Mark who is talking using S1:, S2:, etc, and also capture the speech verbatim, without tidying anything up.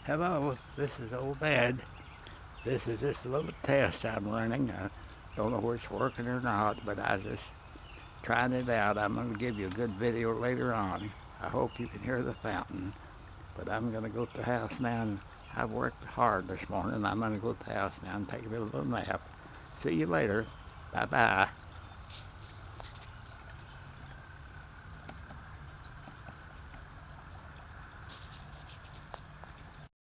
S1: Hello, this is Old Dad. This is just a little test I'm running. I don't know where it's working or not, but I just trying it out. I'm going to give you a good video later on. I hope you can hear the fountain. But I'm going to go to the house now, and I've worked hard this morning. I'm going to go to the house now and take a little nap. See you later. Bye-bye.